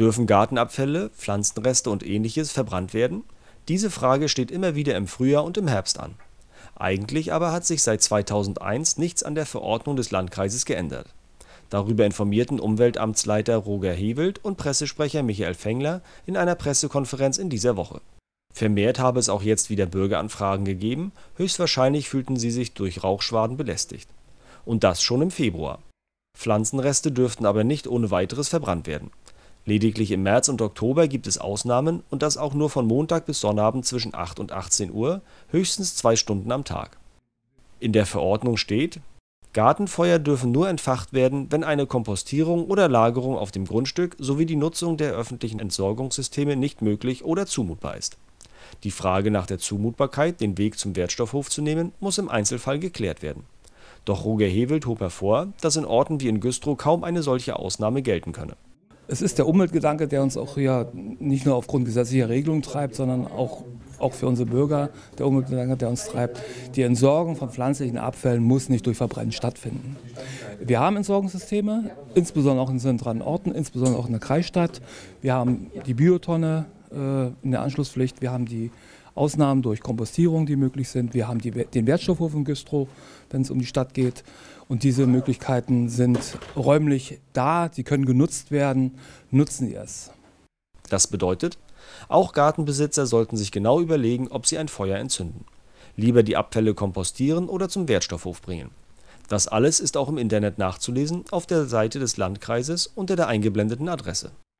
Dürfen Gartenabfälle, Pflanzenreste und ähnliches verbrannt werden? Diese Frage steht immer wieder im Frühjahr und im Herbst an. Eigentlich aber hat sich seit 2001 nichts an der Verordnung des Landkreises geändert. Darüber informierten Umweltamtsleiter Roger Hewelt und Pressesprecher Michael Fengler in einer Pressekonferenz in dieser Woche. Vermehrt habe es auch jetzt wieder Bürgeranfragen gegeben, höchstwahrscheinlich fühlten sie sich durch Rauchschwaden belästigt. Und das schon im Februar. Pflanzenreste dürften aber nicht ohne weiteres verbrannt werden. Lediglich im März und Oktober gibt es Ausnahmen und das auch nur von Montag bis Sonnabend zwischen 8 und 18 Uhr, höchstens 2 Stunden am Tag. In der Verordnung steht: Gartenfeuer dürfen nur entfacht werden, wenn eine Kompostierung oder Lagerung auf dem Grundstück sowie die Nutzung der öffentlichen Entsorgungssysteme nicht möglich oder zumutbar ist. Die Frage nach der Zumutbarkeit, den Weg zum Wertstoffhof zu nehmen, muss im Einzelfall geklärt werden. Doch Roger Hewelt hob hervor, dass in Orten wie in Güstrow kaum eine solche Ausnahme gelten könne. Es ist der Umweltgedanke, der uns auch hier nicht nur aufgrund gesetzlicher Regelungen treibt, sondern auch für unsere Bürger der Umweltgedanke, der uns treibt. Die Entsorgung von pflanzlichen Abfällen muss nicht durch Verbrennen stattfinden. Wir haben Entsorgungssysteme, insbesondere auch in zentralen Orten, insbesondere auch in der Kreisstadt. Wir haben die Biotonne in der Anschlusspflicht, wir haben die Ausnahmen durch Kompostierung, die möglich sind. Wir haben den Wertstoffhof in Güstrow, wenn es um die Stadt geht. Und diese Möglichkeiten sind räumlich da, sie können genutzt werden. Nutzen Sie es. Das bedeutet, auch Gartenbesitzer sollten sich genau überlegen, ob sie ein Feuer entzünden. Lieber die Abfälle kompostieren oder zum Wertstoffhof bringen. Das alles ist auch im Internet nachzulesen auf der Seite des Landkreises unter der eingeblendeten Adresse.